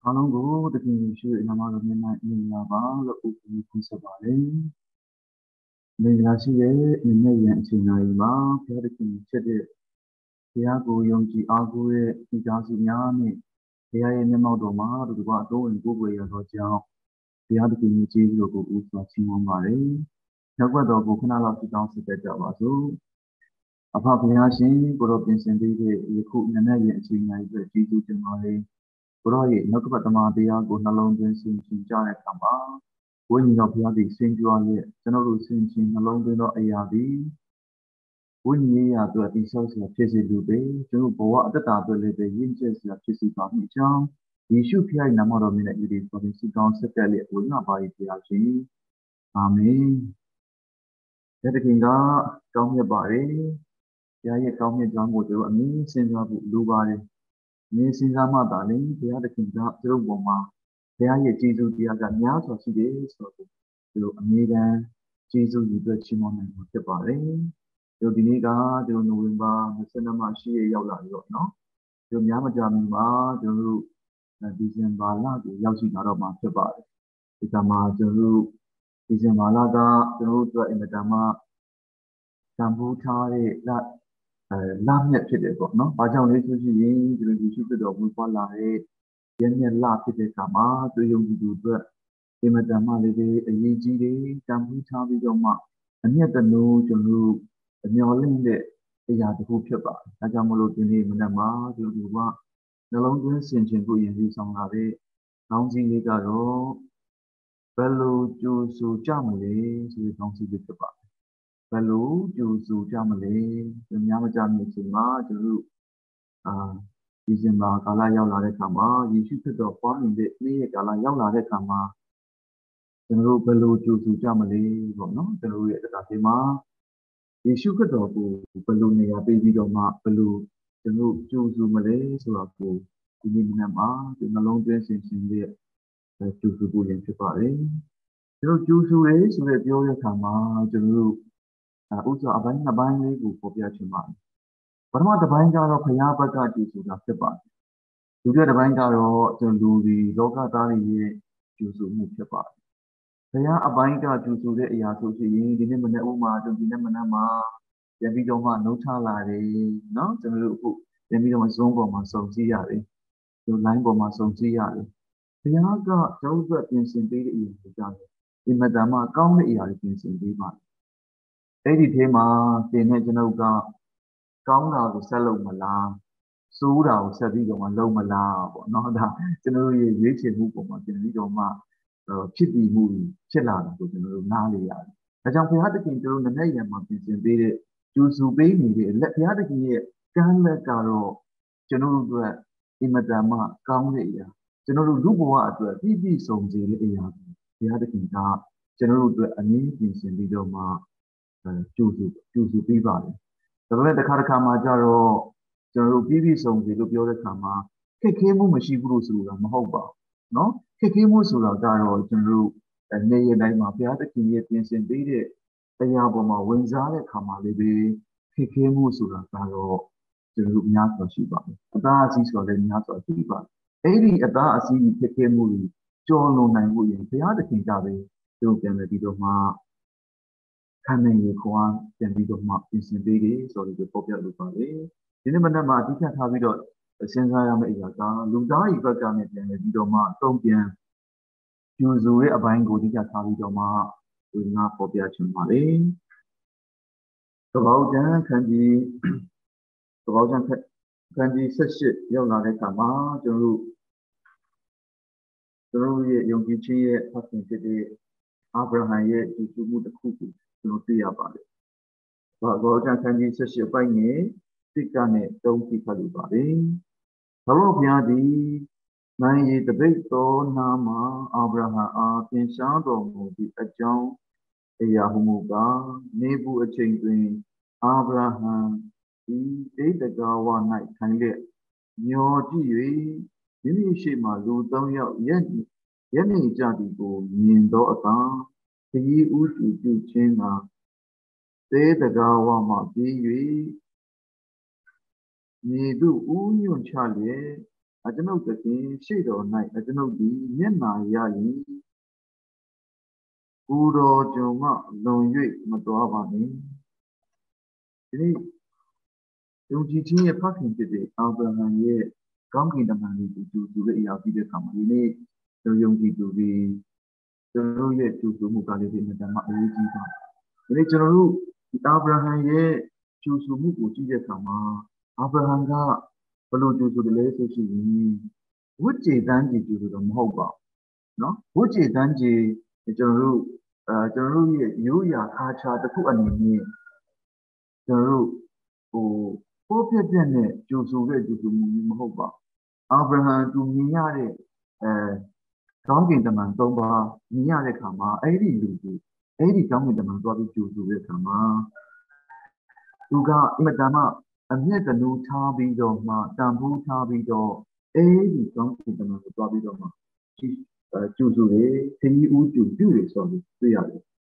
အားလုံးကိုတခင်ယေရှုရဲ့နာမတော်နဲ့မင်္ဂလာပါလို့ဥပဒေပြုဆက်ပါတယ်။မင်္ဂလာရှိတဲ့နည်းနဲ့ရန်အချိန်တိုင်းမှာဘုရားသခင်ချက်တဲ့ဘုရားကိုယုံကြည်အားကိုးတဲ့ဒီသားစုများနဲ့ဘုရားရဲ့မျက်မှောက်တော်မှာတို့ကအတော်ဝင်ကိုယ်ွယ်ရသောကြောင့်ဘုရားသခင်ရဲ့ကျေးဇူးတော်ကိုဥစွာချီးမွမ်းပါတယ်။နောက်ွက်တော်ကိုခဏလောက်ကြည်တောင်းဆက်ကြပါစို့။အဖဘုရားရှင်ကိုတော်ပြင်ဆင်ပေးတဲ့ယခုနည်းနဲ့ရန်အချိန်တိုင်းအတွက်ကျေးဇူးတင်ပါတယ်။ဘုရားရဲ့နှုတ်ကပတ်သမာတရားကိုနှလုံးသွင်းဆင်ခြင်ကြတဲ့အခါမှာဝိညာဉ်တော်ဘုရားသည်ဆင်ကြွရဲ့ကျွန်တော်တို့ဆင်ခြင်နှလုံးသွင်းသောအရာသည်ဝိညာဉ်ရေးရာအတွက်တိဆောက်စရာဖြစ်စေလိုပေကျွန်တော်ဘဝအတ္တအတွက်လည်းပဲရင့်ကျက်စရာဖြစ်စီပါမိကြောင်းယေရှုခရစ်၏နာမတော်မြတ်နဲ့ယနေ့ပေါ်ဆုတောင်းဆက်တက်လျက်ဝိညာဉ်ပါ၏ဘုရားရှင်အာမင်။တခင်ကကောင်းမြတ်ပါတယ်။ဘုရားရဲ့ကောင်းမြတ်ကြောင်းကိုကျွန်တော်အမြင်စဉ်းစားဖို့လိုပါတယ်။မြင်စဉ်းစားမှသာလေဘုရားသခင်ကကျွန်တော်ပေါ်မှာဘုရားရဲ့ကျေးဇူးတရားကများစွာရှိတယ်ဆိုတော့ကျွန်တော်အမြဲတမ်းကျေးဇူးယူအတွက်ချီးမွမ်းနိုင်မှာဖြစ်ပါတယ်။ကျွန်တော်ဒီနေ့ကကျွန်တော်နိုဝင်ဘာ22မှာရှိရရောက်လာပြီတော့နော်။ကျွန်တော်များမကြာမီမှာကျွန်တော်တို့ဒီဇင်ဘာလကိုရောက်ရှိလာတော့မှာဖြစ်ပါတယ်။ဒီကမှာကျွန်တော်တို့ဒီဇင်ဘာလကကျွန်တော်တို့အတွက်အင်မတန်မှတန်ဖိုးထားတဲ့လမြက်ဖြစ်တယ်ပေါ့နော်။ဘာကြောင့်လဲဆိုရင်ကျွန်တော်ယေရှုခရစ်တော်မူပွားလာတဲ့ရမြက်လဖြစ်တဲ့အခါမှာသူယုံကြည်သူအတွက်အင်မတန်မှလည်းအရေးကြီးတယ်တန်ဖိုးထားပြီးတော့မှအမျက်တနိုးကျွန်တော်တို့အမျော်လင့်တဲ့အရာတစ်ခုဖြစ်ပါတယ်။ဒါကြောင့်မလို့ဒီနေ့မနက်မှာကျွန်တော်တို့ကနှလုံးသွင်းဆင်ခြင်ဖို့ရည်ရည်ဆောင်လာတဲ့ခေါင်းစဉ်လေးကတော့ဘယ်လိုကြိုဆိုကြမလဲဆိုတဲ့ခေါင်းစဉ်လေးဖြစ်ပါတယ်။ဘယ်လိုကြိုဆိုကြမလဲဒီများမကြမီအချိန်မှာကျွန်တော်တို့ဒီဇင်ဘာကာလရောက်လာတဲ့အခါမှာယေရှုခရစ်တော်ပွားနေတဲ့နေ့ရက်ကာလရောက်လာတဲ့အခါမှာကျွန်တော်တို့ဘယ်လိုကြိုဆိုကြမလဲပေါ့နော်ကျွန်တော်တို့ရဲ့တရားထဲမှာယေရှုခရစ်တော်ကိုဘယ်လိုနေရာပေးပြီးတော့မှဘယ်လိုကျွန်တော်ကြိုဆိုမလဲဆိုတာကိုဒီနေ့မနက်မှာဒီနှလုံးသွင်းဆင်ခြင်တဲ့ကြိုဆိုဖို့ရင်ဖြစ်ပါတယ်ကျွန်တော်ကြိုဆိုရဲဆိုတဲ့ပြောတဲ့အခါမှာကျွန်တော်တို့ဥစ္စာအပိုင်းနှစ်ပိုင်းလေးကိုပေါ်ပြချင်ပါတယ်ပထမတစ်ပိုင်းကတော့ဘုရားဘက်ကကြိုဆိုတာဖြစ်ပါတယ်ဒုတိယတစ်ပိုင်းကတော့ကျွန်တော်လူဒီလောကသားတွေရဲ့ကြိုဆိုမှုဖြစ်ပါတယ်ဘုရားအပိုင်းကကြိုဆိုတဲ့အရာဆိုရင်ဒီနေ့မနေ့ဥမာကျွန်တော်ဒီနေ့မနေ့မှာပြန်ပြီးတော့မှနှုတ်ထလာတယ်เนาะကျွန်တော်တို့အခုပြန်ပြီးတော့မှ Zoom ပေါ်မှာစုံစည်းရတယ်ဒီ line ပေါ်မှာစုံစည်းရတယ်ဘုရားကကျွန်တော်တို့ပြင်ဆင်ပေးတဲ့အရာတွေကြောင့်ဒီမတန်မှကောင်းတဲ့အရာတွေပြင်ဆင်ပေးပါတယ်အဲ့ဒီထဲမှာသင်နဲ့ကျွန်တော်ကကောင်းတာကိုဆက်လုပ်မလားစိုးတာကိုဆက်ပြီးတော့မှလုပ်မလားပေါ့เนาะဒါကျွန်တော်တို့ရဲ့ရွေးချယ်မှုပုံမှာပြင်ပြီးတော့မှဖြစ်တည်မှုဖြစ်လာတာကိုကျွန်တော်တို့နားလေရတယ်။ဒါကြောင့်ဘုရားသခင်ကျွန်တော်တို့နည်းနည်းရံမှာပြင်ဆင်ပေးတဲ့ကျူစုပေးနေတဲ့လက်ဘုရားသခင်ရဲ့ကမ်းလက်ကတော့ကျွန်တော်တို့အတွက်အင်မတန်မှကောင်းတဲ့အရာကျွန်တော်တို့လူဘဝအတွက်ပြည့်ပြည့်စုံစေတဲ့အရာကိုဘုရားသခင်ကကျွန်တော်တို့အတွက်အမြင်ပြင်ဆင်ပြီးတော့မှကျူစုပေးပါတယ်။ဒါပေမဲ့တစ်ခါမှကြတော့ကျွန်တော်တို့ပြည့်ပြည့်စုံစေလို့ပြောတဲ့အခါမှာခက်ခဲမှုမရှိဘူးလို့ဆိုတာမဟုတ်ပါဘူးเนาะခက်ခဲမှုဆိုတာကတော့ကျွန်တော်တို့နေရတိုင်းမှာဘုရားသခင်ရဲ့ပြင်ဆင်ပေးတဲ့တရားပေါ်မှာဝင်စားတဲ့အခါမှာလည်းပဲခက်ခဲမှုဆိုတာကတော့ကျွန်တော်တို့များစွာရှိပါတယ်အသားအဆီးဆိုတာလည်းများစွာရှိပါတယ်အဲ့ဒီအသားအဆီးခက်ခဲမှုတွေကျော်လွန်နိုင်ဖို့ရင်ဘုရားသခင်ကပဲကျွန်တော်ပြန်ပြီးတော့မှခံနိုင်ရခွာပြန်ပြီးတော့မှပြင်ဆင်ပေးတယ်ဆိုတော့ပေါ်ပြလို့ပါတယ်ဒီနေ့မနက်မှာအဓိကထားပြီးတော့စဉ်းစားရမယ့်အရာကလူသားဤဘက်ကနေပြန်ပြီးတော့မှတုံ့ပြန်ကျူစုရဲ့အပိုင်းကိုအဓိကထားပြီးတော့မှဝိညာဉ်ပေါ်ပြချင်ပါလေသဘောကျမ်းခန်းကြီး18ရောက်လာတဲ့အခါမှာကျွန်တော်ရဲ့ယုံကြည်ခြင်းရဲ့ဖခင်ဖြစ်တဲ့အာဗြဟံရဲ့ဒီစုမှုတစ်ခုကိုကျွန်တော်သိရပါတယ်။သဘောကျမ်းခန်းကြီး18ပိုင်းငယ်1ကနေ3ထိဖတ်လို့ပါတယ်။ဘုရားဘုရားသည်နိုင်ရတပိတ်တော်နာမှာအာဗြဟံအားသင်ရှားတော်မူသည့်အကြောင်းအရာဟုမူကားနေဘူးအချိန်တွင်အာဗြဟံဒီတေတကာဝ၌ထိုင်လက်မျောကြည့်၍မိမိရှိမှလူ3ယောက်ရက်နေကြသည်ကိုမြင်သောအခါခရီးဥတူပြုခြင်းကတေတကာဝမှပြီး၍မြေသို့ဥညွန့်ချလျက်ကျွန်ုပ်သခင်ရှေ့တော်၌ကျွန်ုပ်သည်မျက်နာရရင်ကိုယ်တော်ကျွန်မှလွန်၍မသွားပါနှင့်ဒီနေ့ယုံကြည်ခြင်းရဲ့ဖခင်ဖြစ်တဲ့အာဗြဟံရဲ့ကောင်းကင်တမန်ကြီးကိုကြိုဆိုတဲ့အရာပြီးတဲ့အခါမှာဒီနေ့ကျွန်တော်ယုံကြည်သူတွေကျွန်တော်ရဲ့ကြိုဆိုမှုကလည်းဒီမှာတမအရေးကြီးပါတယ်ဒီနေ့ကျွန်တော်တို့အာဗြဟံရဲ့ကြိုဆိုမှုကိုကြည့်တဲ့အခါမှာအာဗြဟံကဘယ်လိုကြိုဆိုတယ်လဲဆိုရှင်ဝိကျေတန်းကြီးကြိုဆိုတော့မဟုတ်ပါဘူးနော်ဝိကျေတန်းကြီးကျွန်တော်တို့ရဲ့ရိုးရာအားချာတစ်ခုအနေနဲ့ကျွန်တော်တို့ပိုးပြက်ပြက်နဲ့ကြိုဆိုတဲ့ကြိုဆိုမှုမျိုးမဟုတ်ပါအာဗြဟံသူမြင်ရတဲ့ကောင်းကင်တမန်၃ပါးမြင်ရတဲ့အခါမှာအဲ့ဒီလူကိုအဲ့ဒီကောင်းကင်တမန်သွားပြီးကြိုဆိုတဲ့အခါမှာသူကအင်မတန်မှအမျက်တနူးထားပြီးတော့မှတန်ဖိုးထားပြီးတော့အဲ့ဒီကောင်းကင်တမန်ကိုသွားပြီးတော့မှကြိုဆိုတယ်ခရီးဦးကြိုပြုတယ်ဆိုပြီးတွေ့ရတယ်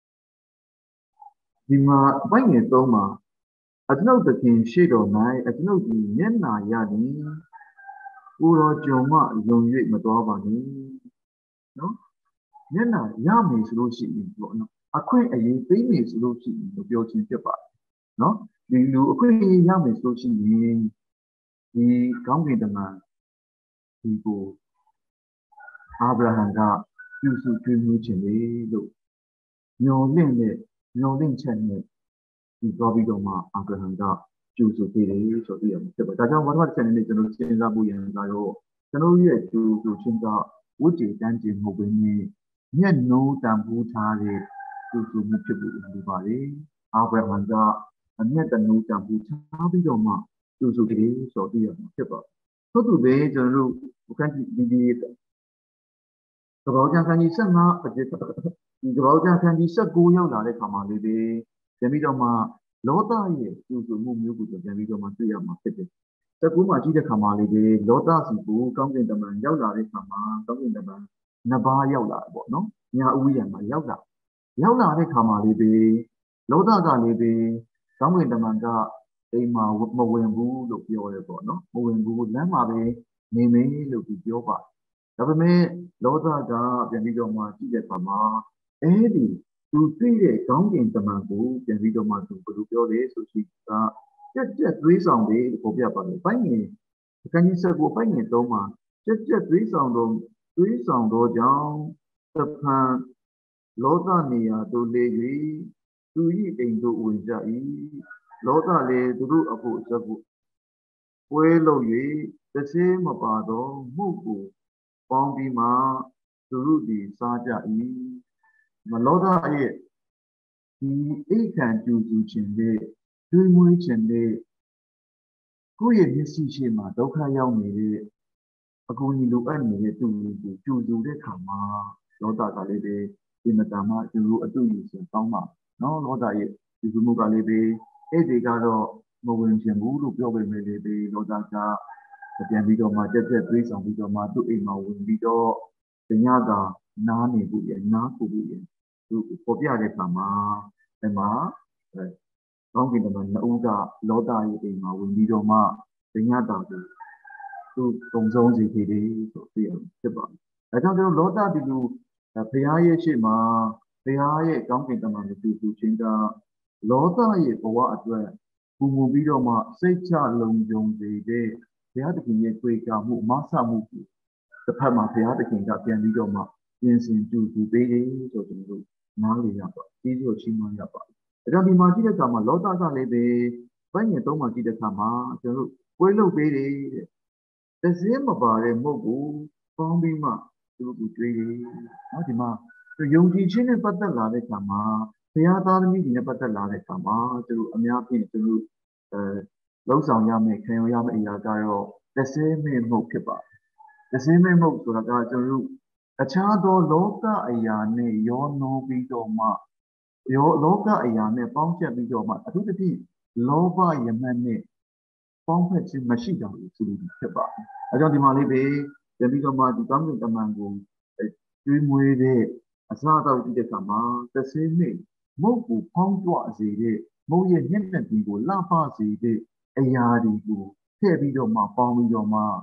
ဒီမှာအပိုင်းငယ်၃မှာကျွန်ုပ်သခင်ရှေ့တော်၌ကျွန်ုပ်ဒီမျက်နာရသည်ကိုယ်တော်ကျွန်မှလွန်၍မသွားပါနဲ့နော်မျက်နာရမယ်ဆိုလို့ရှိရင်ပေါ့နော်အခွင့်အရေးပေးမယ်ဆိုလို့ရှိရင်ပြောချင်းဖြစ်ပါတယ်နော်ဒီလူအခွင့်အရေးရမယ်ဆိုလို့ရှိရင်ဒီကောင်းကင်တမန်ဒီကိုအာဗြဟံကပြုစုကျွေးမွေးခြင်းလေလို့ညော်လင့်ချက်နဲ့ဒီသွားပြီးတော့မှအာဗြဟံကကြိုဆိုပေးတယ်ဆိုပြီးရမှာဖြစ်ပါတယ်ဒါကြောင့်ဘာမှတစ်ချက်နဲ့ကျွန်တော်စဉ်းစားဖို့ရန်ကတော့ကျွန်တော်ရဲ့ကြိုဆိုခြင်းကဝိကျေတန်းခြင်းမဟုတ်ဘဲနဲ့မျက်နှိုးတန်ဖိုးထားတဲ့ကြိုဆိုမှုဖြစ်ဖို့လိုပါတယ်အာဗြဟံကအမျက်တနူးတန်ဖိုးထားပြီးတော့မှကြိုဆိုတယ်ဆိုပြီးရမှာဖြစ်ပါတယ်ထို့သူပဲကျွန်တော်တို့အခန်းကြီးဒီကပောက်ကျန်ခန်းကြီး15ဒီကပောက်ကျန်ခန်းကြီး19ရောက်လာတဲ့ခါမှာလေးပဲပြန်ပြီးတော့မှလောသရဲ့ကြိုဆိုမှုမျိုးကိုပြန်ပြီးတော့မှတွေ့ရမှာဖြစ်တယ်။19မှာကြည့်တဲ့ခါမှာလေးပဲလောသစီကိုကောင်းကင်တမန်ရောက်လာတဲ့ခါမှာကောင်းကင်တမန်နှစ်ပါးရောက်လာတယ်ပေါ့နော်။ညာဥယျာဉ်မှာရောက်လာတဲ့ခါမှာလေးပဲလောသကလေးပဲကောင်းကင်တမန်ကအိမ်မှာမဝင်ဘူးလို့ပြောရဲပေါ့နော်။မဝင်ဘူးလမ်းမှာပဲနေမင်းလို့ပြောပါတယ်။ဒါပေမဲ့လောသကပြန်ပြီးတော့မှကြည့်တဲ့အခါမှာအဲ့ဒီသူသိတဲ့ကောင်းကင်တမန်ကိုပြန်ပြီးတော့မှသူဘယ်လိုပြောလဲဆိုရှိကကြက်သွေးဆောင်တယ်လို့ပြောပြပါတယ်။ပိုင်းငယ်အခန်းကြီး19ပိုင်းငယ်3မှာကြက်သွေးဆောင်တော့ကြောင့်သဖန်လောသနေရာသို့လေ၍သူ၏အိမ်သို့ဝင်ကြ၏လောသလည်းသူတို့အဖို့စကုပွဲလုပ်၍တစ်ဆေးမပါတော့မှုကိုပေါင်းပြီးမှသူတို့ဒီစားကြ၏မလောသရဲ့ဒီအိတ်ခံကြိုဆိုခြင်းနဲ့တွေးမွေးခြင်းနဲ့ကိုယ့်ရဲ့မျက်စိရှိမှဒုက္ခရောက်နေတဲ့အကူအညီလိုအပ်နေတဲ့သူတွေကိုကြိုဆိုတဲ့ခါမှာလောသကလည်းပဲဒီမတန်မှသူတို့အတူယူစဉ်တောင်းပါနော်လောသရဲ့ဒီမှုကလည်းပဲအဲ့ဒီကတော့မဝင်ခြင်းဘူးလို့ပြောပေမဲ့လည်းပဲလောသကပြန်ပြီးတော့မှတက်သွေးဆောင်ပြီးတော့မှသူ့အိမ်မှာဝင်ပြီးတော့ညကနားနေဖို့ရနားဖို့ရသူပေါ်ပြတဲ့ခါမှာအဲ့မှာကောင်းကင်တမန်နှစ်ဦးကလောသရဲ့အိမ်မှာဝင်ပြီးတော့မှညတာကိုသူတုံဆုံးစီဖြစ်တယ်ဆိုပြီးဖြစ်ပါတယ်။အဲကြောင့်ကျွန်တော်လောသဒီလိုဘုရားရဲ့ရှေ့မှာဘုရားရဲ့ကောင်းကင်တမန်ကိုသူချင်းကလောသရဲ့ဘဝအတွက်ပူမူပြီးတော့မှစိတ်ချလုံခြုံစေတဲ့ဘုရားသခင်ရဲ့တွေ့ကြမှုမဆမှုကိုတစ်ဖက်မှာဘုရားသခင်ကပြန်ပြီးတော့မှပြင်ဆင်ကြိုးပေးတယ်ဆိုကျွန်တော်တို့နားလည်ရပါကျေးဇူးချီးမွမ်းရပါအဲကြောင့်ဒီမှာကြည့်တဲ့အခါမှာလောသကလည်းပဲပိုင်းငယ်3မှာကြည့်တဲ့အခါမှာကျွန်တော်တို့ပွဲလုပ်ပေးတယ်တဲ့တစ်စင်းမပါတဲ့မုတ်ကိုပေါင်းပြီးမှသူတို့တွေ့တယ်နော်ဒီမှာယုံကြည်ခြင်းနဲ့ပတ်သက်လာတဲ့အခါမှာဘုရားသားသမီးတွေနဲ့ပတ်သက်လာတဲ့အခါမှာသူတို့အများကြီးသူတို့လုံဆောင်ရမယ်ခံရမယ့်အရာကတော့တစ်စင်းမဲ့မုတ်ဖြစ်ပါတယ်တစ်စင်းမဲ့မုတ်ဆိုတာကကျွန်တော်တို့အခြားသောလောကအရာနဲ့ရောနှောပြီးတော့မှလောကအရာနဲ့ပေါင်းချက်ပြီးတော့မှအထူးသဖြင့်လောဘယမတ်နဲ့ပေါင်းဖက်ခြင်းမရှိတာလို့ဆိုလို့ဖြစ်ပါတယ်။အဲကြောင့်ဒီမှာလေးပဲပြန်ပြီးတော့မှဒီကောင်းကင်တမန်ကိုကျွေးမွေးတဲ့အစားအသောက်ကြည့်တဲ့အခါမှာတစ်ဆင်းနဲ့မုတ်ကိုဖောင်းကြွစေတဲ့မုတ်ရဲ့မျက်နှာပြင်ကိုလှပစေတဲ့အရာတွေကိုထည့်ပြီးတော့မှပေါင်းပြီးတော့မှ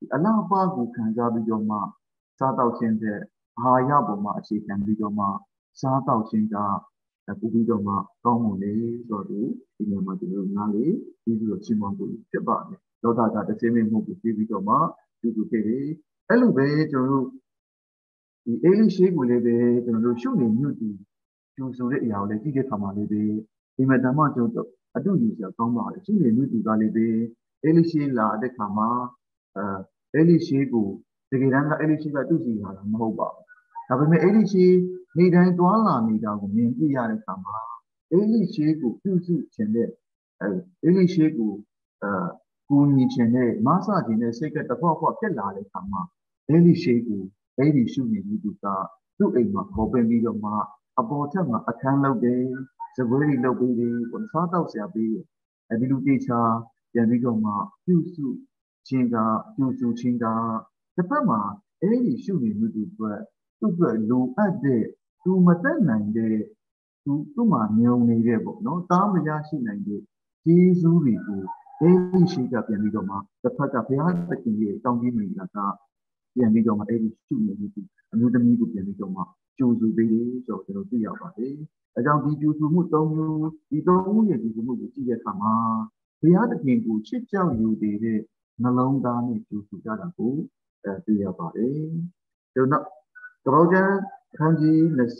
အလားပါကိုခံစားပြီးတော့မှစားတောက်ခြင်းတဲ့အာဟာရပေါ်မှာအခြေခံပြီးတော့မှစားတောက်ခြင်းကပို့ပြီးတော့မှကောင်းမွန်တယ်ဆိုတော့ဒီနေရာမှာကျွန်တော်တို့နားလေပြီးပြီးတော့ရှင်းပြဖို့ဖြစ်ပါတယ်လောကကတစ်စင်းမမှုကိုပြီးပြီးတော့မှပြုစုခဲ့တယ်အဲ့လိုပဲကျွန်တော်တို့ဒီအေးလေးရှိကိုလေးပဲကျွန်တော်တို့ရှုနေမြုပ်တူကျူဆိုတဲ့အရာကိုလည်းကြည့်တဲ့အခါမှာလေးပဲဒီမှာဓမ္မကျွန်တော်အတူယူစရာကောင်းပါတယ်ရှုနေမြုပ်တူကလေးပဲအေးလေးရှိလာတဲ့အခါမှာအေးလေးရှိကိုတကယ်တမ်းကအေးလေးရှိကသူ့စီလာတာမဟုတ်ပါဘူးဒါပေမဲ့အေးလေးရှိနေတိုင်းတွာလာနေတာကိုမြင်တွေ့ရတဲ့အခါမှာအေးလေးရှိကိုပြုစုခြင်းတဲ့အေးလေးရှိကိုကူညီခြင်းနဲ့မဆခြင်းနဲ့စိတ်ကတဖွာဖွာပြက်လာတဲ့အခါမှာအေးလေးရှိကိုအဲ့ဒီရှုနေမှုကသူ့အိမ်မှာပေါ်ပင်ပြီးတော့မှအပေါ်ထက်မှာအခန်းလုပ်တယ်စပွဲတွေလုပ်ပြီးတယ်စားတော့ဆရာပြီးဒီလိုတေချာပြန်ပြီးတော့မှပြုစုခြင်းကပြုစုခြင်းကတစ်ဖက်မှာအဲ့ဒီရှုနေမှုတွေအတွက်သူ့အတွက်လိုအပ်တဲ့သူမတတ်နိုင်တဲ့သူ့မှာမြုံနေတဲ့ပေါ့နော်တားမရရှိနိုင်တဲ့ကျေးဇူးတွေကိုအဲ့ဒီရှိကပြန်ပြီးတော့မှတစ်ဖက်ကဘုရားသခင်ရဲ့တောင်းတမိတာကပြန်ပြီးတော့မှအဲ့ဒီရှုနေမှုအမျိုးသမီးကိုပြန်ပြီးတော့မှကြိုးစုပေးတယ်ဆိုတော့ကျွန်တော်သိရပါတယ်။အဲကြောင့်ဒီကြိုးစုမှု၃မျိုးဒီ၃မျိုးရဲ့ကြိုးစုမှုကိုကြည့်တဲ့အခါမှာဘုရားသခင်ကိုချစ်ကြောက်ယူတဲ့နှလုံးသားနဲ့ကြိုးစုကြတာကိုသိရပါတယ်။ကျွန်တော်ကဘောကျန်ခန်းကြီး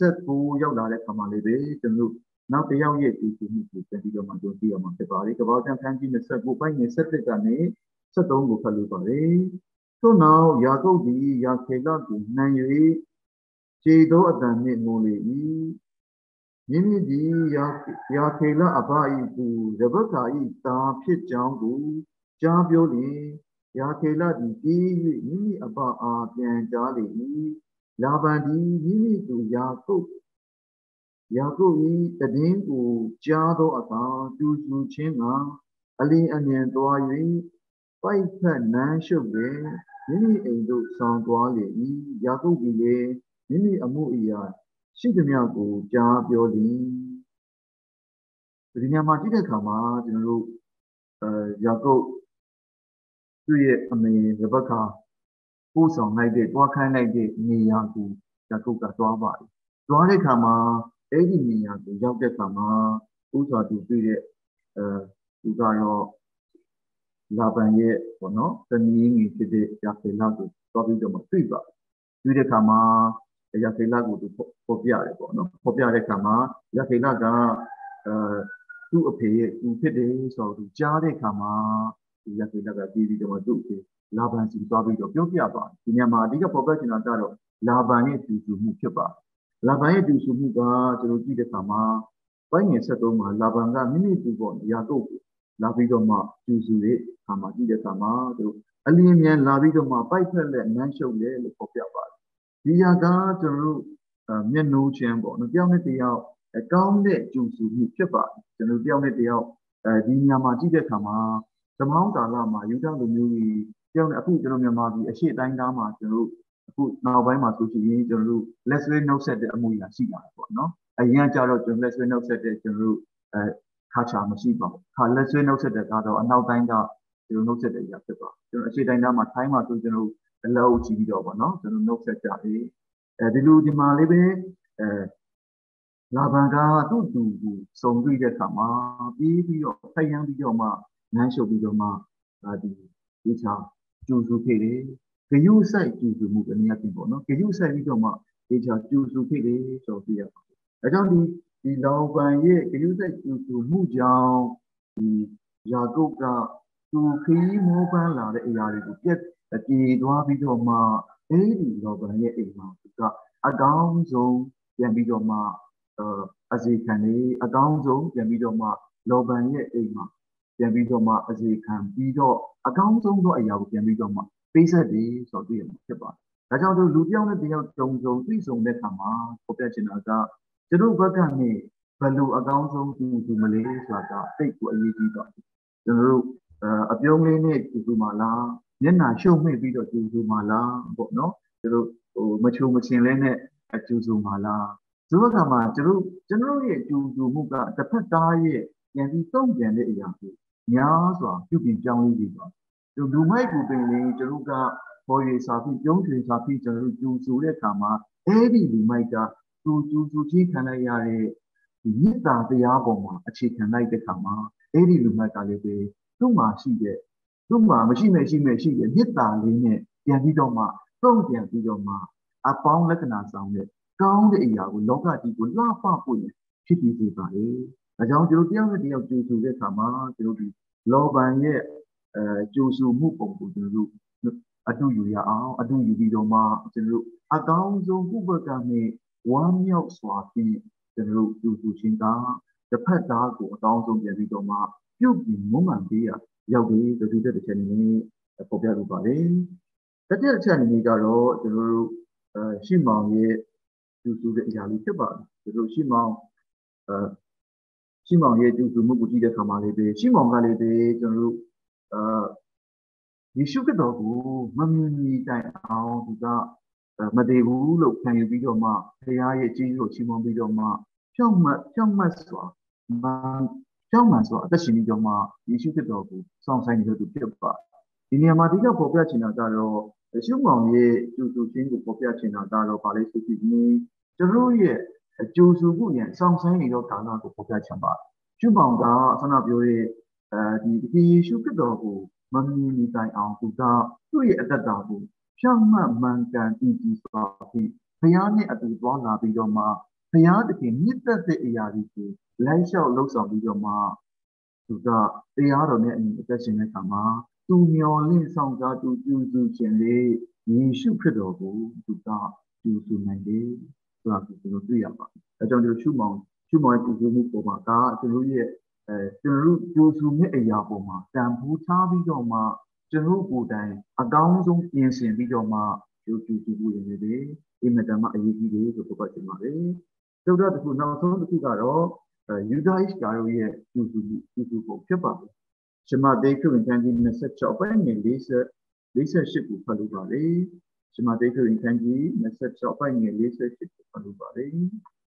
29ရောက်လာတဲ့အခါမှာလေးပဲကျွန်တော်နောက်တစ်ယောက်ရဲ့ကြိုးစုမှုကိုပြန်ပြီးတော့မှပြောပြရမှာဖြစ်ပါတယ်။ကဘောကျန်ခန်းကြီး29ပိုင်းနဲ့17ကနေ73ကိုဖတ်လို့ပါတယ်။ထို့နောက်ယာကုပ်သည်ယာခေလကိုနှံ၍ခြေသောအတန်နှင့်ငိုလေ၏မိမိသည်ယာခေလအဘ၏သူရဗက္ကာ၏သားဖြစ်ကြောင်းကိုကြားပြောလျင်ယာခေလသည်ပြေး၍မိမိအဘအားပြန်ကြားလေ၏လာဗန်သည်မိမိသူယာကုပ်၏တည်င်းကိုကြားသောအခါတူစုချင်းကအလင်းအမြန်သွား၍ပိုက်ဖက်နမ်းရှုပ်လေမိမိအိမ်သို့ဆောင်သွားလေ၏ယာကုပ်သည်လည်းမိမိအမှုအရာရှိသမျှကိုကြားပြောလျင်ဒီညမှာကြည့်တဲ့အခါမှာကျွန်တော်တို့ယာကုပ်သူ့ရဲ့အမေရဘကာပို့ဆောင်လိုက်တဲ့တွားခိုင်းလိုက်တဲ့နေရာကိုယာကုပ်ကတွားပါတယ်တွားတဲ့အခါမှာအဲ့ဒီနေရာကိုရောက်တဲ့အခါမှာဥစွာသူတွေ့တဲ့သူကတော့လာဗန်ရဲ့ပေါ့နော်တနည်းငယ်ဖြစ်တဲ့ယာခေလကိုတွားပြီးတော့မှတွေ့ပါတွေ့တဲ့အခါမှာယာခေလကိုသူပေါ်ပြရတယ်ပေါ့နော်ပေါ်ပြတဲ့အခါမှာယာခေလကသူ့အဖေရဲ့သူဖြစ်တယ်ဆိုတော့သူကြားတဲ့အခါမှာယာခေလကပြီးတော့မှသူ့အဖေလာဗန်စီတွားပြီးတော့ပြောပြပါတယ်ဒီညမှာအဓိကပေါ်ပြချင်တာကတော့လာဗန်ရဲ့သူစုမှုဖြစ်ပါတယ်လာဗန်ရဲ့သူစုမှုကကျွန်တော်ကြည့်တဲ့အခါမှာပိုင်းငယ်73မှာလာဗန်ကမိမိသူပေါ့ယာကုပ်ကိုလာပြီးတော့မှသူစုရဲ့အခါမှာကြည့်တဲ့အခါမှာသူအလင်းမြန်လာပြီးတော့မှပိုက်ဖက်လက်နမ်းရှုပ်တယ်လို့ပေါ်ပြပါတယ်ဒီဟာကကျွန်တော်တို့မျက်နှိုးခြင်းပေါ့နော်တယောက်နဲ့တယောက်ကောင်းတဲ့ကျူစုမှုဖြစ်ပါတယ်ကျွန်တော်တယောက်နဲ့တယောက်ဒီညမှာကြည့်တဲ့အခါမှာဓမ္မကာလမှာယူဒလူမျိုးကြီးတယောက်နဲ့အခုကျွန်တော်မြန်မာပြည်အရှေ့တိုင်းသားမှာကျွန်တော်တို့အခုနောက်ပိုင်းမှာဆိုရင်ကျွန်တော်တို့လက်ဆွဲနှုတ်ဆက်တဲ့အမှုရာရှိပါတယ်ပေါ့နော်အရင်ကကြတော့ကျွန်တော်လက်ဆွဲနှုတ်ဆက်တဲ့ကျွန်တော်တို့ခါချာမရှိပါဘူးခါလက်ဆွဲနှုတ်ဆက်တဲ့ကတော့အနောက်တိုင်းကကျွန်တော်နှုတ်ဆက်တဲ့အရာဖြစ်ပါတယ်ကျွန်တော်အရှေ့တိုင်းသားမှာထိုင်းမှာဆိုကျွန်တော်အလောက်ကြည့်ပြီးတော့ပေါ့နော်ကျွန်တော်နှုတ်ဆက်ကြတယ်ဒီလိုဒီမှာလေးပဲလာဗန်ကသူ့သူကိုစုံတွေ့တဲ့အခါမှာပြီးတော့ဖျက်ပြီးတော့မှနမ်းရှုပ်ပြီးတော့မှဒီချာကျူစုခဲ့တယ်ဂယုဆိုင်ကျူစုမှုအနေနဲ့ပေါ့နော်ဂယုဆိုင်ပြီးတော့မှဒီချာကျူစုခဲ့တယ်ဆိုပြရပါတယ်အဲကြောင့်ဒီလောဗန်ရဲ့ဂယုဆိုင်ကျူစုမှုကြောင့်ဒီယာကုပ်ကသူခရီးမောပန်းလာတဲ့အရာတွေကိုပြက်ပြေသွားပြီးတော့မှအဲဒီလောဗန်ရဲ့အိမ်မှာသူကအကောင်းဆုံးပြန်ပြီးတော့မှအစီခံနေအကောင်းဆုံးပြန်ပြီးတော့မှလောဗန်ရဲ့အိမ်မှာပြန်ပြီးတော့မှအစီခံပြီးတော့အကောင်းဆုံးသောအရာကိုပြန်ပြီးတော့မှပေးဆက်တယ်ဆိုတော့သိရမှာဖြစ်ပါတယ်ဒါကြောင့်လူပြောင်းတဲ့တယောက်ကြုံသိဆုံတဲ့အခါမှာပေါ်ပြချင်တာကကျွန်တော်ဘက်ကနေဘယ်လိုအကောင်းဆုံးသူမလဲဆိုတာကသိကိုအရေးကြီးတော့ကျွန်တော်တို့အပြုံးလေးနဲ့သူမှလားမျက်နှာရှုပ်မှိတ်ပြီးတော့သူမှလားပေါ့နော်ကျွန်တော်မချုံမချင်လဲနဲ့သူမှလားဒီဘက်ကမှာကျွန်တော်ရဲ့သူမှုကတစ်ဖက်သားရဲ့ပြန်ပြီးတုံ့ပြန်တဲ့အရာကိုများစွာပြုပြင်ပြောင်းလဲပြီးတော့就လူမိုက်ကိုပင်လေကျွန်တော်ကပေါ်ရစာပြီးပြုံးထွေစာပြီးကျွန်တော်ကျူဆူတဲ့အခါမှာအဲ့ဒီလူမိုက်ကသူကျူဆူချင်းခံလိုက်ရတဲ့ဒီမေတ္တာတရားပေါ်မှာအခြေခံလိုက်တဲ့အခါမှာအဲ့ဒီလူမိုက်ကလည်းပဲသူ့မှာရှိတဲ့သူ့မှာမရှိတဲ့မေတ္တာလေးနဲ့ပြန်ပြီးတော့မှတုံ့ပြန်ပြီးတော့မှအပေါင်းလက္ခဏာဆောင်တဲ့ကောင်းတဲ့အရာကိုလောကကြီးကိုလှပဖို့ဖြစ်ပြီးစေပါလေ။ဒါကြောင့်ကျွန်တော်တယောက်နဲ့တယောက်ကျူဆူတဲ့အခါမှာကျွန်တော်ဒီလောဘရဲ့ကျိုးဆူမှုပုံကိုကျွန်တော်တို့အတူယူရအောင်အတူယူပြီးတော့မှကျွန်တော်တို့အကောင်းဆုံးဥပကနဲ့ဝမ်းမြောက်စွာဖြင့်ကျွန်တော်တို့ကျိုးဆူခြင်းကတစ်ဖက်သားကိုအကောင်းဆုံးပြန်ပြီးတော့မှပြုတ်ပြီးမွမ်းမံပေးရရောက်ပြီးတူတဲ့တစ်ချက်နဲ့ပေါ်ပြလိုပါတယ်။တစ်ချက်အနေနဲ့ကတော့ကျွန်တော်တို့ရှီမောင်ရဲ့ကျိုးဆူတဲ့အရာလေးဖြစ်ပါတယ်ကျွန်တော်ရှီမောင်ရဲ့ကျိုးဆူမှုကိုကြည့်တဲ့အခါမှာလေးပဲရှီမောင်ကလေးပဲကျွန်တော်တို့ယေရှုခရစ်တော်ကိုမမြင်မီတိုင်အောင်သူကမတည်ဘူးလို့ခံယူပြီးတော့မှဘုရားရဲ့အကြီးကိုချီးမွမ်းပြီးတော့မှဖြောင့်မတ်စွာအသက်ရှင်ပြီးတော့မှယေရှုခရစ်တော်ကိုစောင့်ဆိုင်နေလို့သူဖြစ်ပါဒီနေရာမှာအဓိကပေါ်ပြချင်တာကတော့ရှုမောင်ရဲ့ကျူဆူခြင်းကိုပေါ်ပြချင်တာကတော့ဗာလဲဆိုပြီးကျွန်တော်ရဲ့ကျူဆူမှုရဲ့စောင့်ဆိုင်နေတော့ကာလကိုပေါ်ပြချင်ပါရှုမောင်ကဆန္ဒပြောရဲ့ဒီယေရှုခရစ်တော်ကိုမမြင်မီတိုင်အောင်သူကသူ့ရဲ့အတ္တကိုဖြောင့်မတ်မှန်ကန်တည်ကြည်စွာဖြင့်ဘုရားနဲ့အတူသွားလာပြီးတော့မှဘုရားသခင်မြတ်တဲ့အရာတွေကိုလိုက်လျှောက်လှုပ်ဆောင်ပြီးတော့မှသူကတရားတော်နဲ့အညီအသက်ရှင်တဲ့အခါမှာသူမျော်လင့်ဆောင်စားသူကျူဆူခြင်းလေးယေရှုခရစ်တော်ကိုသူကကျူဆူနိုင်တယ်ဆိုတာကိုကျွန်တော်တွေ့ရပါတယ်။အဲကြောင့်ဒီရှုမောင်ရဲ့ကျူဆူမှုပေါ်မှာဒါကျွန်တော်ရဲ့ကျွန်တော်တို့ကျိုးဆူမဲ့အရာပေါ်မှာတန်ဖိုးထားပြီးတော့မှကျွန်တော်ကိုယ်တိုင်အကောင်းဆုံးပြင်ဆင်ပြီးတော့မှကျိုးဆူဖို့ရနေတယ်အင်မတန်မှအရေးကြီးတယ်လို့ပြောချင်ပါတယ်။နောက်တစ်ခုနောက်ဆုံးတစ်ခုကတော့ယူဒာဣကာတို့ရဲ့ကျိုးဆူပုံဖြစ်ပါတယ်။ရှမဿဲခရစ်ဝင်ခန်းကြီး26ပိုင်းငယ်48ကိုဖတ်လို့ပါလေ။ရှမဿဲခရစ်ဝင်ခန်းကြီး26ပိုင်းငယ်48ကိုဖတ်လို့ပါလေ။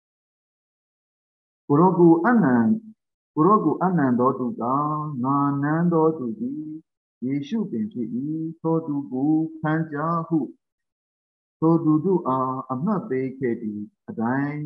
ကိုရောကိုအနန္တောသူကငါနမ်းသောသူသည်ယေရှုပင်ဖြစ်၏ထိုသူကိုခံကြဟုထိုသူတို့အားအမှတ်ပေးခဲ့သည့်အတိုင်း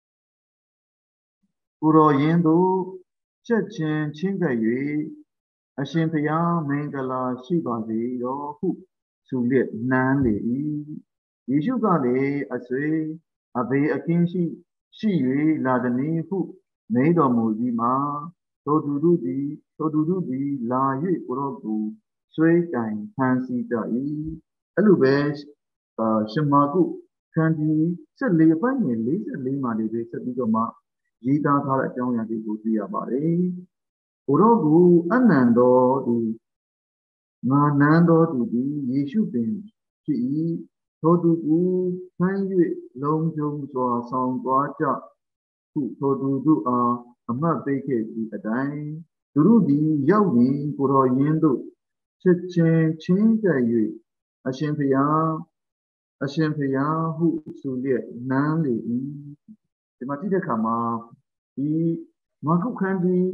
ကိုရောယင်းတို့ချက်ချင်းချင်းကပ်၍အရှင်ဘုရားမင်္ဂလာရှိပါစေတော်ဟုဆိုလျက်နမ်းလေ၏ယေရှုကလည်းအဆွေအဘေအခင်းရှိ၍လာသည်ဟုမေးတော်မူပြီးမှထိုသူတို့သည်လာ၍ကိုရောကိုဆွဲကင်ဖန်ဆီးကြ၏အဲ့လိုပဲရှမာကုခန်းကြီး14ပိုင်းငယ်44မှာနေပြီးဆက်ပြီးတော့မှရေးသားထားတဲ့အကြောင်းအရာတွေကိုသိရပါတယ်ကိုရောကိုအနန္တောသူငါနမ်းတော်သူသည်ယေရှုပင်ဖြစ်၏ထိုသူကိုဖမ်း၍လုံးကျုံစွာဆောင်သွားကြဟုထိုသူတို့အားအမှတ်ပေးခဲ့သည့်အတိုင်းသူတို့သည်ရောက်ရင်ကိုတော်ယင်းတို့ချက်ချင်းချင်းကပ်၍အရှင်ဖျားဟုဆိုလျက်နမ်းလေ၏ဒီမှာကြည့်တဲ့အခါမှာဒီမာကုခန်းကြီး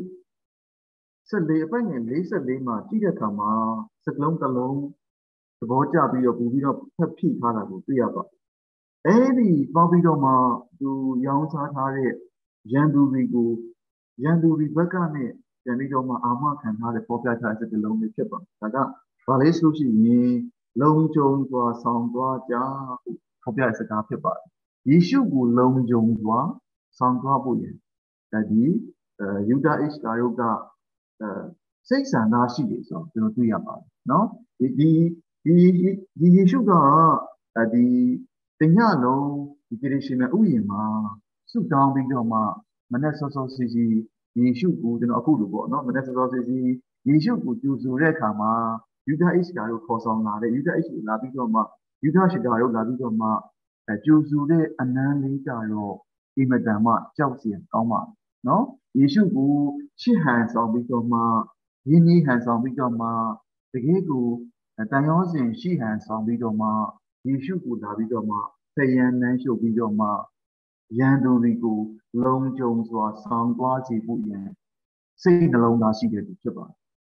14အပိုင်းငယ်44မှာကြည့်တဲ့အခါမှာစကလုံးတစ်လုံးသဘောကျပြီးတော့ပြီးတော့ဖတ်ဖိထားတာကိုတွေ့ရပါတယ်အဲ့ဒီပေါင်းပြီးတော့မှသူရောင်းစားထားတဲ့ရန်သူတွေဘက်ကနဲ့ပြန်ပြီးတော့မှအာမခံထားတဲ့ပေါ်ပြထားတဲ့စကလုံးတွေဖြစ်ပါတယ်ဒါကဘာလဲဆိုလို့ရှိရင်လုံခြုံစွာဆောင်သွားကြဟုပေါ်ပြတဲ့စကားဖြစ်ပါတယ်ယေရှုကိုလုံခြုံစွာဆောင်သွားဖို့ရန်ဒါဒီယူဒာဣကာယုကစိတ်ဆန္ဒရှိတယ်ဆိုတော့ကျွန်တော်တွေ့ရပါတယ်နော်ဒီယေရှုကဒီတညလုံးဒီခရစ်ယာန်ဥယျာဉ်မှာဆုတောင်းပြီးတော့မှမနက်စောစောစီစီယေရှုကိုကျွန်တော်အခုလိုပေါ့နော်မနက်စောစောစီစီယေရှုကိုကြိုဆိုတဲ့အခါမှာယူဒာဣကာတို့ခေါ်ဆောင်လာတဲ့ယူဒာဣကိုလာပြီးတော့မှယူဒာရှိကာတို့လာပြီးတော့မှကြိုဆိုတဲ့အနမ်းလေးကြတော့အင်မတန်မှကြောက်စရာကောင်းပါနော်ယေရှုကိုချစ်ဟန်ဆောင်ပြီးတော့မှရင်းနှီးဟန်ဆောင်ပြီးတော့မှတကယ်ကိုတန်ရောစဉ်ရှိဟန်ဆောင်ပြီးတော့မှယေရှုကိုလာပြီးတော့မှဖယံနှမ်းရှုပ်ပြီးတော့မှရန်သူတွေကိုလုံခြုံစွာဆောင်သွားစေဖို့ရန်စိတ်နှလုံးသားရှိတဲ့သူဖြစ်ပါတယ်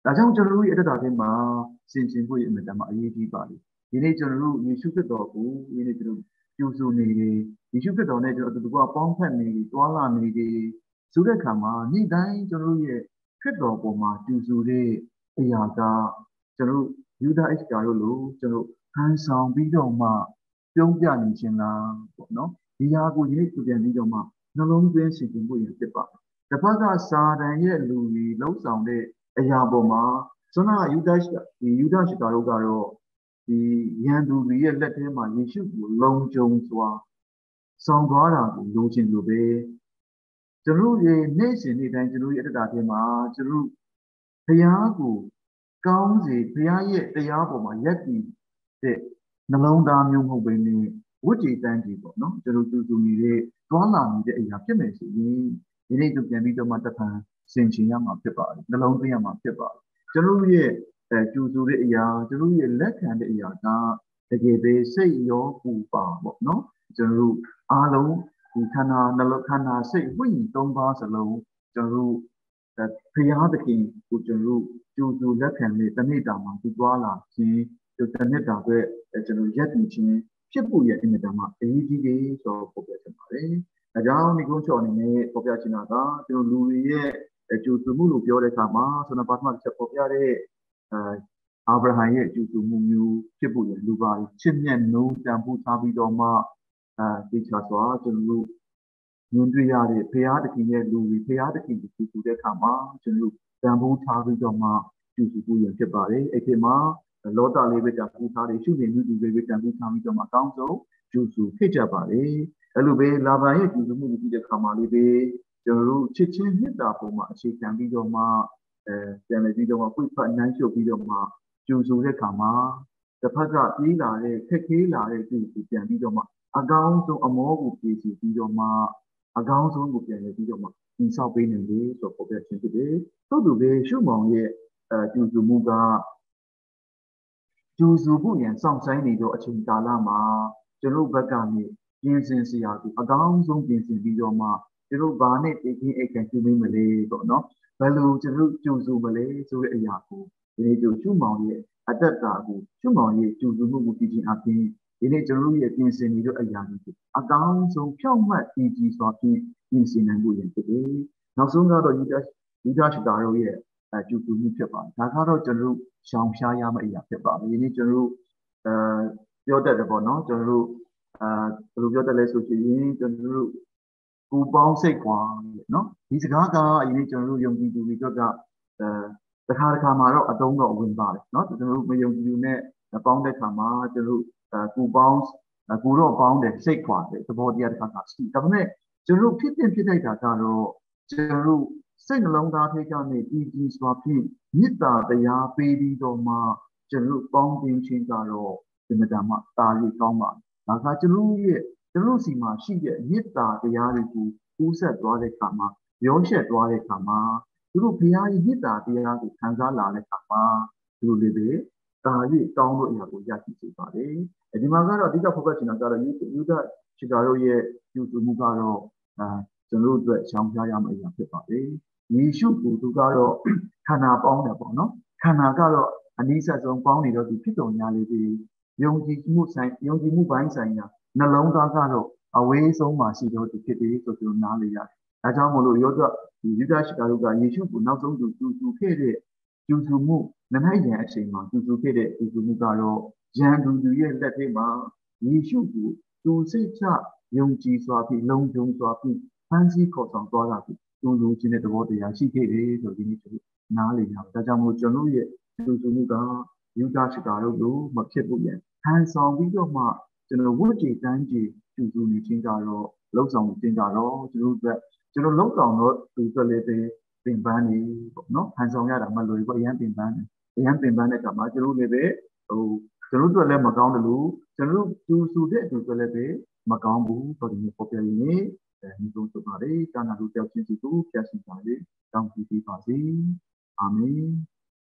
ဒါကြောင့်ကျွန်တော်တို့ရဲ့အတ္တထဲမှာဆင်ခြင်ဖို့ရအမှန်တမ်းအရေးကြီးပါလေဒီနေ့ကျွန်တော်တို့ယေရှုခရစ်တော်ကိုဒီနေ့ကျွန်တော်ကျူစုနေတယ်ယေရှုခရစ်တော်နဲ့ကျွန်တော်တို့ကပေါင်းဖက်နေတွာလာနေတယ်ဆိုတဲ့အခါမှာနေ့တိုင်းကျွန်တော်တို့ရဲ့ခရစ်တော်ပေါ်မှာကျူစုတဲ့အရာကကျွန်တော်တို့ယူဒာဣစကာတို့လိုကျွန်တော်ဟန်ဆောင်ပြီးတော့မှပြုံးပြနေခြင်းလားပေါ့နော်ဒီဟာကိုဒီနေ့ပြန်ပြီးတော့မှနှလုံးသွင်းဆင်ခြင်ဖို့ရဖြစ်ပါတယ်တစ်ဖက်ကစာတန်ရဲ့လူကြီးလှုပ်ဆောင်တဲ့အရာပေါ်မှာဆွမ်းနာယူဒရှိကာတို့ကတော့ဒီရန်သူတွေရဲ့လက်ထဲမှာယေရှုကိုလုံခြုံစွာဆောင်သွားတာကိုလိုချင်လို့ပဲကျွန်တော်ရဲ့နေ့စဉ်နေ့တိုင်းကျွန်တော်ရဲ့အတ္တထဲမှာကျွန်တော်ဘုရားကိုကောင်းစေဘုရားရဲ့တရားပေါ်မှာယက်တည်တဲ့နှလုံးသားမျိုးမဟုတ်ဘဲနဲ့ဝိတ္တိတန်းကြီးပေါ့နော်ကျွန်တော်တူတူနေတဲ့တွာလာနေတဲ့အရာဖြစ်မယ်ဆိုရင်ဒီနေ့တို့ပြန်ပြီးတော့မှတဖန်ဆင်ခြင်ရမှာဖြစ်ပါတယ်နှလုံးသွင်းရမှာဖြစ်ပါတယ်ကျွန်တော်ရဲ့ကျူစုတဲ့အရာကျွန်တော်ရဲ့လက်ခံတဲ့အရာကတကယ်ပဲစိတ်ရောပူပါပေါ့နော်ကျွန်တော်အားလုံးဒီခန္ဓာနှလုံးခန္ဓာစိတ်ဝိညာဉ်၃ပါးစလုံးကျွန်တော်ဘုရားသခင်ကိုကျွန်တော်ကျူစုလက်ခံတဲ့တနေ့တာမှာသူတွာလာခြင်းဒီတနေ့တာအတွက်ကျွန်တော်ရက်တည်ခြင်းဖြစ်ဖို့ရဲ့အင်မတန်မှအရေးကြီးတယ်ဆိုတော့ပေါ်ပြချင်ပါတယ်ဒါကြောင့်ဒီကုန်းချော်အနေနဲ့ပေါ်ပြချင်တာကကျွန်တော်လူတွေရဲ့ကျူစုမှုလို့ပြောတဲ့အခါမှာဆိုတော့ပါထမတစ်ချက်ပေါ်ပြတဲ့အာဗြဟံရဲ့ကျူစုမှုမျိုးဖြစ်ဖို့ရလူပါချစ်မြတ်နိုးတန်ဖိုးထားပြီးတော့မှသိချစွာကျွန်တော်တို့မြင်တွေ့ရတဲ့ဘုရားသခင်ရဲ့လူတွေဘုရားသခင်ကိုကျူစုတဲ့အခါမှာကျွန်တော်တို့တန်ဖိုးထားပြီးတော့မှကျူစုဖို့ရဖြစ်ပါတယ်အဲ့ဒီမှာလောတာလေးပဲတန်ဖိုးထားတယ်ရှုနေမှုတွေပဲတန်ဖိုးထားပြီးတော့မှအကောင်းဆုံးကျူစုဖြစ်ကြပါလေအဲ့လိုပဲလာဗန်ရဲ့ကျူစုမှုကိုကြည့်တဲ့အခါမှာလေးပဲကျွန်တော်တို့ချစ်ချင်းမေတ္တာပုံမှာအခြေခံပြီးတော့မှပြန်လည်ပြီးတော့မှပြတ်ဖက်နှမ်းချုပ်ပြီးတော့မှကျူဆိုတဲ့အခါမှာတစ်ဖက်ကပြေးလာတဲ့ခက်ခဲလာတဲ့သူကိုပြန်ပြီးတော့မှအကောင်းဆုံးအမောကိုပြေးစီပြီးတော့မှအကောင်းဆုံးကိုပြန်လည်ပြီးတော့မှတင်ဆောက်ပေးနေတယ်ဆိုတော့ပေါ်ပြခြင်းဖြစ်တယ်။သို့သူပဲရှုမောင်ရဲ့ကျူဆိုမှုကကျူဆိုဖို့ရန်စောင့်ဆိုင်နေတော့အချိန်ကာလမှာကျွန်တော်ဘက်ကနေပြင်ဆင်စရာကိုအကောင်းဆုံးပြင်ဆင်ပြီးတော့မှကျွန်တော်ဘာနဲ့တည်ခြင်းအိတ်ခံပြုမိမလဲပေါ့နော်ဘယ်လိုကျွန်တော်ကျူဆိုမလဲဆိုတဲ့အရာကိုဒီနေ့ကျရှုမောင်ရဲ့အတ္တတာကိုရှုမောင်ရဲ့ကျူဆိုမှုကိုတည်ခြင်းအပြင်ဒီနေ့ကျွန်တော်ရဲ့ပြင်ဆင်နေတဲ့အရာတွေကိုအကောင်းဆုံးဖြောင့်မတ်တည်ကြည်စွာဖြင့်ပြင်ဆင်နိုင်ဖို့ရဖြစ်တယ်နောက်ဆုံးကတော့ယူဒရှိတာတို့ရဲ့ကျူဆိုမှုဖြစ်ပါတယ်ဒါကတော့ကျွန်တော်ရှောင်ရှားရမယ့်အရာဖြစ်ပါတယ်ဒီနေ့ကျွန်တော်ပြောတတ်တယ်ပေါ့နော်ကျွန်တော်ဘယ်လိုပြောတတ်လဲဆိုရင်ကျွန်တော်ကိုပေါင်းစိတ်ကွာနော်ဒီစကားကအရင်ကျွန်တော်တို့ယုံကြည်သူတွေအတွက်ကတစ်ခါမှာတော့အတုံးတော့ဝင်ပါတယ်နော်ကျွန်တော်တို့မယုံကြည်သူနဲ့ပေါင်းတဲ့ခါမှာကျွန်တော်ကိုပေါင်းကိုတော့ပေါင်းတယ်စိတ်ခွာတယ်သဘောတရားတစ်ခါရှိဒါပေမဲ့ကျွန်တော်ဖြစ်လိုက်တာကတော့ကျွန်တော်စိတ်နှလုံးသားထဲကနေတည်ကြည်စွာဖြင့်မေတ္တာတရားပေးပြီးတော့မှကျွန်တော်ပေါင်းတင်ခြင်းကတော့ဒီမှာမှတာရီကောင်းပါတယ်ဒါကကျွန်တော်စီမှာရှိတဲ့မေတ္တာတရားတွေကိုကူးဆက်သွားတဲ့အခါမှာရောရှက်သွားတဲ့အခါမှာသူတို့ဘုရားရဲ့မေတ္တာတရားကိုခံစားလာတဲ့အခါမှာသူတို့လည်းပဲတာရီကောင်းလို့အရာကိုရရှိစေပါတယ်ဒီမှာကတော့အဓိကဖော်ပြချင်တာကတော့ယူဒရှိကာတို့ရဲ့ကျူစုမှုကတော့ကျွန်တော်တို့အတွက်ရှောင်ရှားရမယ့်အရာဖြစ်ပါတယ်ယေရှုကိုသူကတော့ခန္ဓာပေါင်းတယ်ပေါ့နော်ခန္ဓာကတော့အနည်းဆက်ဆုံးပေါင်းနေတော့ဒီဖြစ်တော်ညာလေးပြီးယုံကြည်မှုပိုင်းဆိုင်ရာနှလုံးသားကတော့အဝေးဆုံးမှာရှိတော့ဒီဖြစ်တယ်ဆိုပြီးနားလေရတယ်ဒါကြောင့်မို့လို့ယူဒရှိကာတို့ကယေရှုကိုနောက်ဆုံးကျူစုခဲ့တဲ့ကျူစုမှုနနိုင်ရန်အချိန်မှာကျူစုခဲ့တဲ့ကျူစုမှုကတော့ရန်သူရဲ့လက်ထဲမှာယေရှုကိုသူစိတ်ချယုံကြည်စွာဖြင့်လုံခြုံစွာဖြင့်ဖန်ဆီးခေါ်ဆောင်သွားတာဖြစ်ကျူစုခြင်းတဲ့သဘောတရားရှိခဲ့တယ်ဆိုဒီနေ့ကျွန်တော်နားလေရတယ်ဒါကြောင့်မို့ကျွန်တော်ရဲ့ကျူစုမှုကယူဒရှိကာတို့လိုမဖြစ်ဘူးပြန်ဟန်ဆောင်ပြီးတော့မှကျွန်တော်ဝိတ္တိတန်းကြီးကျူစုနေခြင်းကတော့လှုပ်ဆောင်ခြင်းကတော့ကျွန်တော်လှုပ်ဆောင်တော့သူအတွက်လည်းပင်ပန်းနေပေါ့နော်ဟန်ဆောင်ရတာမလွယ်ဘူးအရန်ပင်ပန်းတဲ့အခါမှာကျွန်တော်လည်းပဲကျွန်တော်တို့လည်းမကောင်းတယ်လို့ကျွန်တော်ကျူစုတဲ့အတွက်လည်းပဲမကောင်းဘူးဆိုတဲ့ပေါ်ပြရင်းနဲ့ဒီလိုဆိုပါတယ်ကာနာတို့ကြောက်ချင်းစီကိုဖြတ်စီပါလေတောင်းကြည့်ပါစေအာမင်